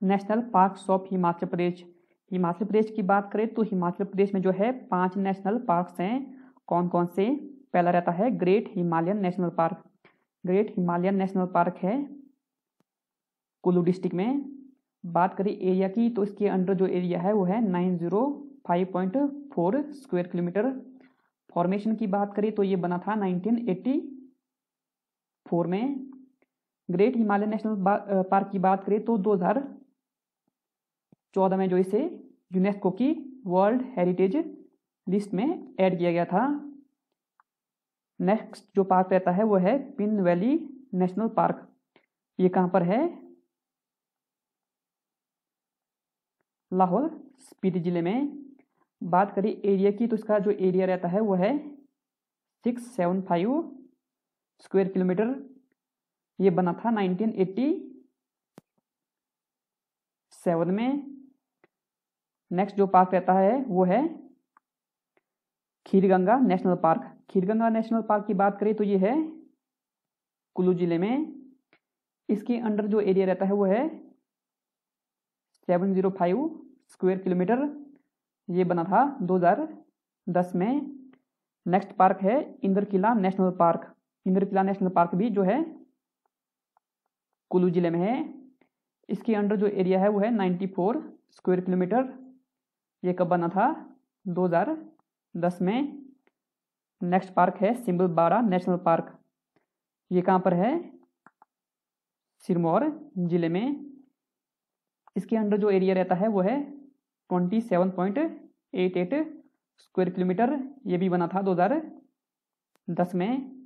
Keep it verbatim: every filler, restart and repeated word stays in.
National parks of Himachal Pradesh. Himachal Pradesh की बात करें तो हिमाचल प्रदेश में जो है पांच नेशनल पार्क्स हैं। कौन कौन से? पहला रहता है great Himalayan national park. Great Himalayan national park है कुल्लू डिस्ट्रिक्ट में। बात करें एरिया की तो इसके अंडर जो एरिया है वो है nine zero five point four square kilometre. Formation की बात करें तो ये बना था नाइनटीन एटी फोर में। ग्रेट हिमालयन नेशनल पार्क की बात करें तो दो हज़ार चौदह में जो इसे यूनेस्को की वर्ल्ड हेरिटेज लिस्ट में ऐड किया गया था। नेक्स्ट जो पार्क रहता है वो है पिन वैली नेशनल पार्क। ये कहाँ पर है? लाहौल स्पीति जिले में। बात करें एरिया की तो इसका जो एरिया रहता है वो है six seven five square kilometre. ये बना था नाइनटीन एटी सेवन में। नेक्स्ट जो पार्क रहता है वो है Kheerganga national park. Kheerganga national park की बात करें तो ये है कुल्लू जिले में। इसके अंडर जो एरिया रहता है वो है seven zero five square kilometre. ये बना था दो हज़ार दस में। नेक्स्ट पार्क है Indrakila national park. Indrakila national park भी जो है कुल्लू जिले में है। इसके अंडर जो एरिया है वो है नाइन्टी फोर स्क्वायर किलोमीटर। ये कब बना था? दो हज़ार दस में। नेक्स्ट पार्क है सिम्बलबारा नेशनल पार्क। ये कहाँ पर है? सिरमौर जिले में। इसके अंडर जो एरिया रहता है वो है twenty seven point eight eight square kilometre. ये भी बना था दो हज़ार दस में।